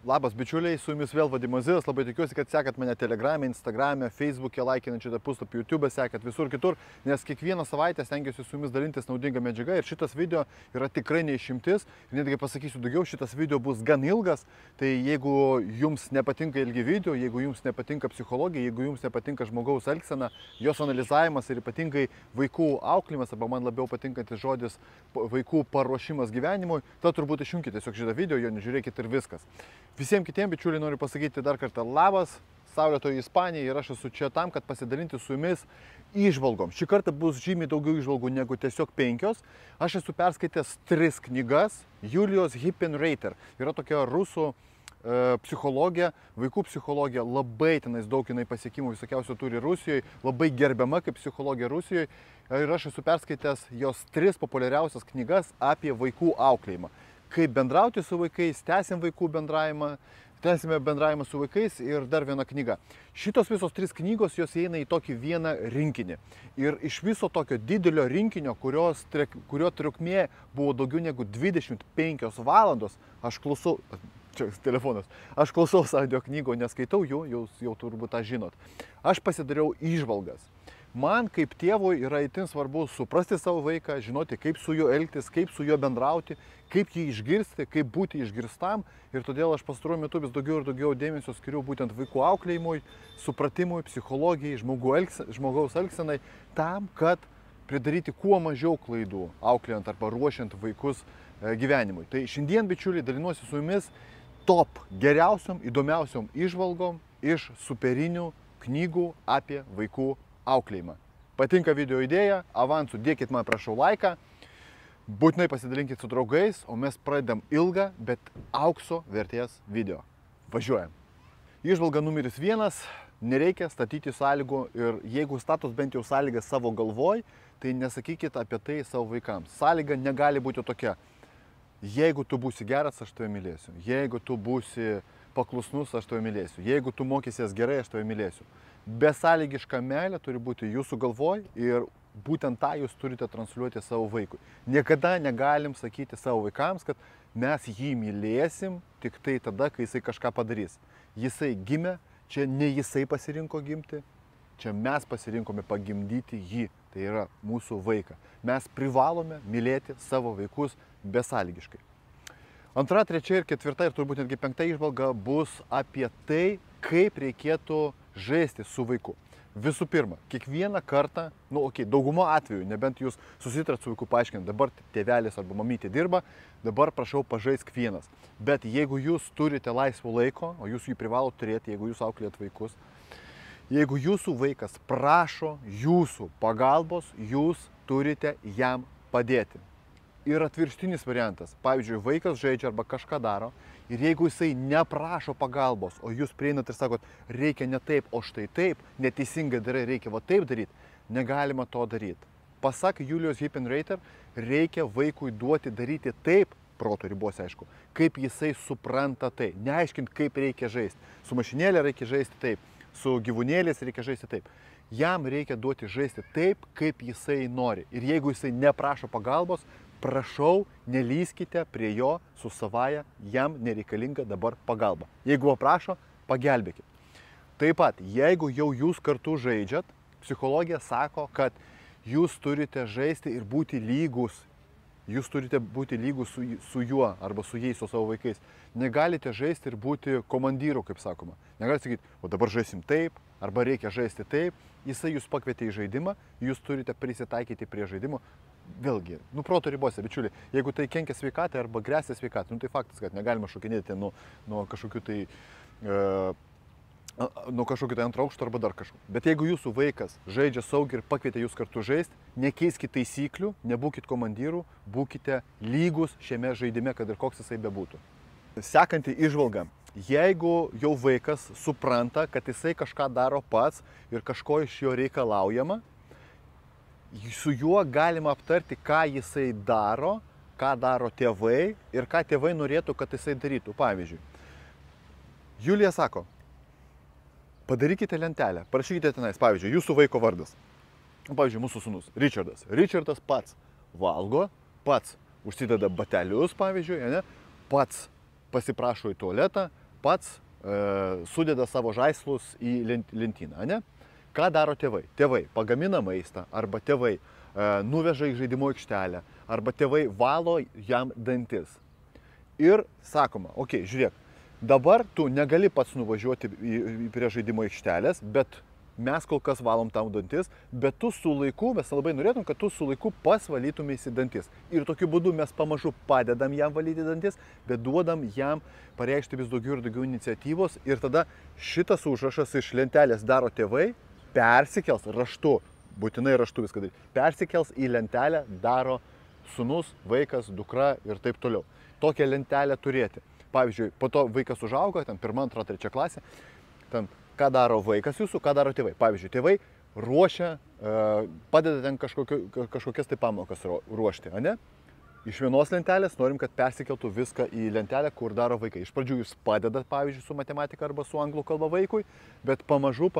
Labas bičiuliai, su jumis vėl Vadimas Zilas, labai tikiuosi, kad sekat mane Telegram'e, Instagram'e, Facebook'e, laikinat šitą puslapį, YouTube'e, sekat visur kitur, nes kiekvieną savaitę stengiuosi su jumis dalintis naudinga medžiaga ir šitas video yra tikrai neišimtis. Ir netgi pasakysiu daugiau, šitas video bus gan ilgas, tai jeigu jums nepatinka ilgi video, jeigu jums nepatinka psichologija, jeigu jums nepatinka žmogaus elgsena, jos analizavimas ir ypatingai vaikų auklėjimas, arba man labiau patinkantis žodis vaikų paruošimas gyvenimui, tada turbūt išjunkite tiesiog šitą video, jo nežiūrėkit ir viskas. Visiems kitiems bičiuliai noriu pasakyti dar kartą labas, saulėtoji Ispanija ir aš esu čia tam, kad pasidalinti su jumis įžvalgom. Šį kartą bus žymiai daugiau įžvalgų negu tiesiog 5. Aš esu perskaitęs 3 knygas. Julijos Hypenreiter yra tokia rusų psichologija, vaikų psichologija, labai tenais daug jinai pasiekimų visokiausių turi Rusijoje, labai gerbiama kaip psichologija Rusijoje. Ir aš esu perskaitęs jos 3 populiariausias knygas apie vaikų auklėjimą. Kaip bendrauti su vaikais, tęsime bendravimą su vaikais ir dar viena knyga. Šitos visos 3 knygos, jos įeina į tokį vieną rinkinį. Ir iš viso tokio didelio rinkinio, kurio trukmė buvo daugiau negu 25 valandos, aš klausau, čia telefonas, aš klausau audio knygų, neskaitau jų, jūs jau turbūt tą žinot. Aš pasidariau įžvalgas. Man kaip tėvui yra itin svarbu suprasti savo vaiką, žinoti, kaip su juo elgtis, kaip su juo bendrauti, kaip jį išgirsti, kaip būti išgirstam. Ir todėl aš pastaruoju metu vis daugiau ir daugiau dėmesio skiriu būtent vaikų auklėjimui, supratimui, psichologijai, žmogaus elgsenai, tam, kad pridaryti kuo mažiau klaidų auklėjant arba ruošiant vaikus gyvenimui. Tai šiandien, bičiuliai, dalinuosi su jumis top geriausiom, įdomiausiom įžvalgom iš superinių knygų apie vaikų auklėjimą. Patinka video idėja, avansu dėkit man prašau laiką, būtinai pasidalinkit su draugais, o mes pradedam ilgą, bet aukso vertės video. Važiuojam. Įžvalga numeris 1, nereikia statyti sąlygų ir jeigu status bent jau sąlygą savo galvoj, tai nesakykit apie tai savo vaikams. Sąlyga negali būti tokia, jeigu tu būsi geras, aš tave mylėsiu, jeigu tu būsi paklusnus, aš tave mylėsiu, jeigu tu mokysies gerai, aš tave mylėsiu. Besąlygiška meilė turi būti jūsų galvoj ir būtent tą jūs turite transliuoti savo vaikui. Niekada negalim sakyti savo vaikams, kad mes jį mylėsim tik tai tada, kai jisai kažką padarys. Jisai gimė, čia ne jisai pasirinko gimti, čia mes pasirinkome pagimdyti jį, tai yra mūsų vaiką. Mes privalome mylėti savo vaikus besąlygiškai. 2., 3. ir 4. ir turbūt netgi 5. įžvalga bus apie tai, kaip reikėtų žaisti su vaiku. Visų pirma, kiekvieną kartą, daugumo atveju, nebent jūs susitrat su vaiku paaiškinant, dabar tėvelis arba mamytė dirba, dabar prašau pažaisk vienas. Bet jeigu jūs turite laisvo laiko, o jūs jį privalo turėti, jeigu jūs auklėjat vaikus, jeigu jūsų vaikas prašo jūsų pagalbos, jūs turite jam padėti. Ir atvirkštinis variantas. Pavyzdžiui, vaikas žaidžia arba kažką daro ir jeigu jisai neprašo pagalbos, o jūs prieinat ir sakot, reikia ne taip, o štai taip, neteisingai darai, reikia va taip daryti, negalima to daryti. Pasak Julijos Hypenreiter, reikia vaikui duoti daryti taip, proto ribose aišku, kaip jisai supranta tai. Neaiškint, kaip reikia žaisti. Su mašinėlė reikia žaisti taip, su gyvūnėliais reikia žaisti taip. Jam reikia duoti žaisti taip, kaip jisai nori. Ir jeigu jisai neprašo pagalbos, prašau, nelyskite prie jo su savaja, jam nereikalinga dabar pagalba. Jeigu prašo, pagelbėkit. Taip pat, jeigu jau jūs kartu žaidžiat, psichologija sako, kad jūs turite žaisti ir būti lygus. Jūs turite būti lygus su juo arba su jais, su savo vaikais. Negalite žaisti ir būti komandyru, kaip sakoma. Negalite sakyti, o dabar žaisim taip, arba reikia žaisti taip. Jisai jūs pakvietė į žaidimą, jūs turite prisitaikyti prie žaidimo. Vėlgi, proto ribose, bičiuliai, jeigu tai kenkia sveikatai arba grėsia sveikatai, tai faktas, kad negalima šokinėti nuo kažkokių tai antro aukšto arba dar kažko. Bet jeigu jūsų vaikas žaidžia saugiai ir pakvietė jūs kartu žaisti, nekeiskite taisyklių, nebūkite komandyrų, būkite lygus šiame žaidime, kad ir koks jisai bebūtų. Sekanti įžvalga. Jeigu jau vaikas supranta, kad jisai kažką daro pats ir kažko iš jo reikalaujama, su juo galima aptarti, ką jisai daro, ką daro tėvai ir ką tėvai norėtų, kad jisai darytų. Pavyzdžiui, Julija sako, padarykite lentelę, parašykite tenais, pavyzdžiui, jūsų vaiko vardas. Pavyzdžiui, mūsų sūnus Richardas. Richardas pats valgo, pats užsideda batelius, pavyzdžiui, pats pasiprašo į tualetą, pats sudeda savo žaislus į lentyną, ne? Ką daro tėvai? Tėvai pagamina maistą, arba tėvai nuveža į žaidimo aikštelę, arba tėvai valo jam dantis. Ir sakoma, okei, žiūrėk, dabar tu negali pats nuvažiuoti prie žaidimo aikštelės, bet mes kol kas valom tam dantis, bet tu su laiku, mes labai norėtum, kad tu su laiku pasvalytumėsi dantis. Ir tokiu būdu mes pamažu padedam jam valyti dantis, bet duodam jam pareikšti vis daugiau ir daugiau iniciatyvos. Ir tada šitas užrašas iš lentelės daro tėvai, persikels raštu, būtinai raštu viską daryti, persikels į lentelę daro sūnus, vaikas, dukra ir taip toliau. Tokią lentelę turėti. Pavyzdžiui, po to vaikas užauga, ten 1, 2, 3 klasė, ten ką daro vaikas jūsų, ką daro tėvai. Pavyzdžiui, tėvai ruošia, padeda ten kažkokias tai pamokas ruošti, ane? Iš vienos lentelės norim, kad persikeltų viską į lentelę, kur daro vaikai. Iš pradžių jūs padedat, pavyzdžiui, su matematika arba su anglų kalba vaikui, bet pamažu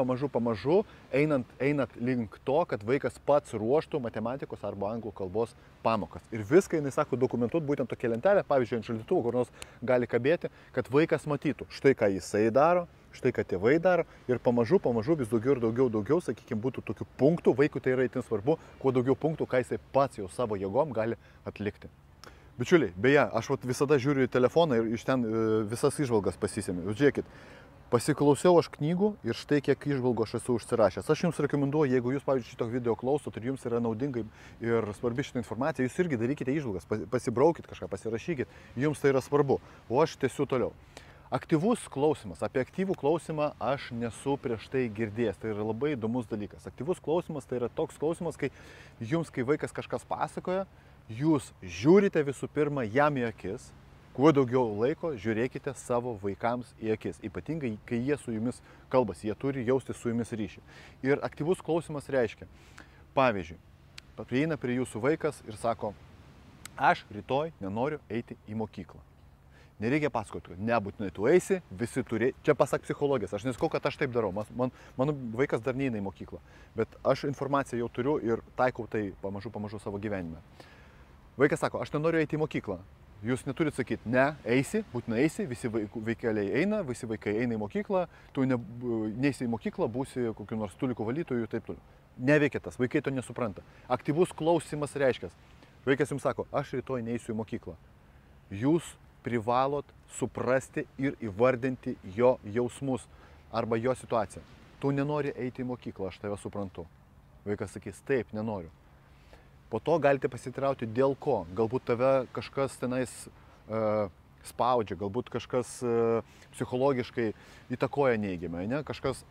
einat link to, kad vaikas pats ruoštų matematikos arba anglų kalbos pamokas. Ir viską, jinai sako, dokumentuot būtent tokia lentelė, pavyzdžiui, ant šaldytuvo, kur nors gali kabėti, kad vaikas matytų štai, ką jisai daro, štai, ką tėvai daro, ir pamažu vis daugiau ir daugiau, sakykime, būtų tokių punktų, vaikui tai yra itin svarbu, kuo daugiau punktų, ką jisai pats jau savo jėgom gali atlikti. Bičiuliai, beje, aš visada žiūriu į telefoną ir iš ten visas įžvalgas pasisėmiu. Žiūrėkit, pasiklausiau aš knygų ir štai kiek įžvalgų aš esu užsirašęs. Aš jums rekomenduoju, jeigu jūs, pavyzdžiui, šito video klausot ir jums yra naudingai ir svarbi šitą informaciją, jūs irgi darykite įžvalgas, pasibraukit kažką, pasirašykit, jums tai yra svarbu, o aš tęsiu toliau. Aktyvus klausimas. Apie aktyvų klausimą aš nesu prieš tai girdėjęs. Tai yra labai įdomus dalykas. Aktyvus klausimas tai yra toks klausimas, kai jums, kai vaikas kažkas pasakoja, jūs žiūrite visų pirma jam į akis. Kuo daugiau laiko žiūrėkite savo vaikams į akis. Ypatingai, kai jie su jumis kalbasi, jie turi jausti su jumis ryšį. Ir aktyvus klausimas reiškia, pavyzdžiui, prieina prie jūsų vaikas ir sako, aš rytoj nenoriu eiti į mokyklą. Nereikia pasakoti, nebūtinai tu eisi, visi turi, čia pasak psichologijas, aš nesakau, kad aš taip darau, mano vaikas dar neina į mokyklą, bet aš informaciją jau turiu ir taikau tai pamažu savo gyvenime. Vaikas sako, aš nenoriu eiti į mokyklą, jūs neturit sakyti, ne, eisi, būtinai eisi, visi vaikeliai eina, visi vaikai eina į mokyklą, tu neisi į mokyklą, būsi kokiu nors tulikų valytojų ir taip toliau. Neveikia tas, vaikai to nesupranta. Aktyvus klausimas reiškia, vaikas jums sako, aš rytoj neisiu į mokyklą. Jūs privalot suprasti ir įvardinti jo jausmus arba jo situaciją. Tu nenori eiti į mokyklą, aš tave suprantu. Vaikas sakys, taip, nenoriu. Po to galite pasitrauti dėl ko. Galbūt tave kažkas tenais spaudžia, galbūt kažkas psichologiškai įtakoja neigiamai, ne? Kažkas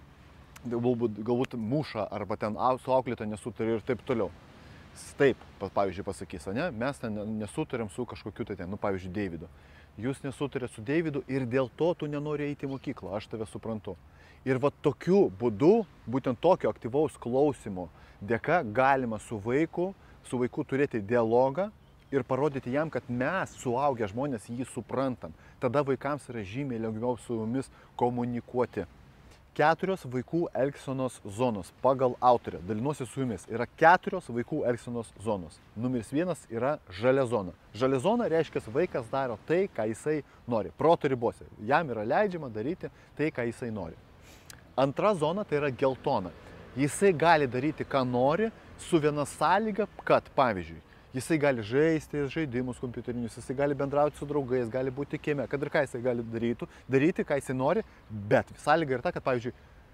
galbūt muša arba ten su auklėta nesutari ir taip toliau. Taip, pavyzdžiui, pasakys, ne, mes ten nesutarėm su kažkokiu tai ten, pavyzdžiui, Deividu. Jūs nesutarėt su Deividu ir dėl to tu nenori eiti į mokyklą, aš tave suprantu. Ir va tokiu būdu, būtent tokio aktyvaus klausimo dėka galima su vaiku turėti dialogą ir parodyti jam, kad mes, suaugę žmonės, jį suprantam. Tada vaikams yra žymiai lengviau su mumis komunikuoti. 4 vaikų elgsenos zonos pagal autorę, dalinuosi su jumis, yra 4 vaikų elgsenos zonos. Numeris 1 yra žalia zona. Žalia zona reiškia, vaikas daro tai, ką jisai nori, proto ribose. Jam yra leidžiama daryti tai, ką jisai nori. Antra zona tai yra geltona. Jisai gali daryti, ką nori, su viena sąlyga, kad, pavyzdžiui, jisai gali žaisti žaidimus kompiuterinius, jisai gali bendrauti su draugais, gali būti kieme, kad ir ką jisai gali daryti, ką jisai nori, bet sąlyga yra ta, kad, pavyzdžiui,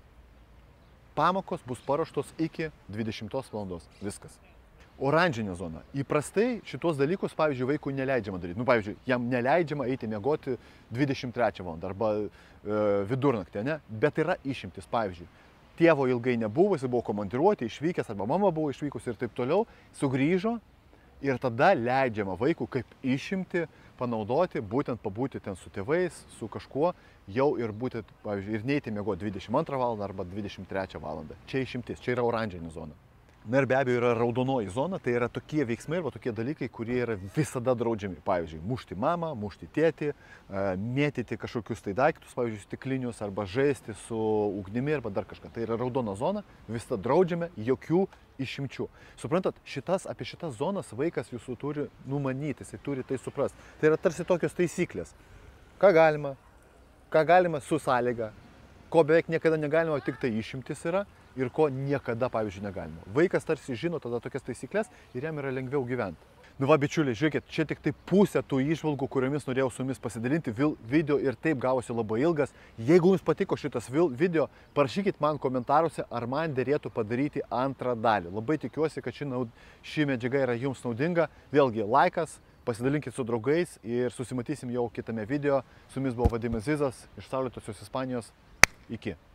pamokos bus paruoštos iki 20 valandos. Viskas. Oranžinė zona. Įprastai šitos dalykus, pavyzdžiui, vaikui neleidžiama daryti. Pavyzdžiui, jam neleidžiama eiti miegoti 23 valandą arba vidurnaktį, ne? Bet yra išimtis, pavyzdžiui. Tėvo ilgai nebuvo, jis buvo komandiruoti, išvykęs, arba mama buvo išvykusi ir taip toliau, sugrįžo. Ir tada leidžiama vaikų kaip išimti, panaudoti, būtent pabūti ten su tėvais, su kažkuo, jau ir būti, pavyzdžiui, ir neiti miegoti 22 valandą arba 23 valandą. Čia išimtis, čia yra oranžinė zona. Na ir be abejo yra raudonoji zona, tai yra tokie veiksmai arba tokie dalykai, kurie yra visada draudžiami. Pavyzdžiui, mušti mamą, mušti tėtį, mėtyti kažkokius tai daiktus, pavyzdžiui, stiklinius, arba žaisti su ugnimi arba dar kažką. Tai yra raudona zona, visada draudžiame, jokių išimčių. Suprantat, apie šitas zonas vaikas jūsų turi numanyti, jisai turi tai suprasti. Tai yra tarsi tokios taisyklės. Ką galima, ką galima su sąlyga, ko beveik niekada negalima, tik tai išimtis yra ir ko niekada, pavyzdžiui, negalima. Vaikas tarsi žino tada tokias taisyklės ir jam yra lengviau gyventi. Nu va, bičiuliai, žiūrėkit, čia tik tai pusė tų įžvalgų, kuriomis norėjau su jumis pasidalinti. Video ir taip gavosi labai ilgas. Jeigu jums patiko šitas video, parašykit man komentaruose, ar man dėrėtų padaryti antrą dalį. Labai tikiuosi, kad ši medžiaga yra jums naudinga. Vėlgi, laikas, pasidalinkit su draugais ir susimatysim jau kitame video. Su jumis buvo Vadimas Zizas iš Saulėtosios Ispanijos. Iki.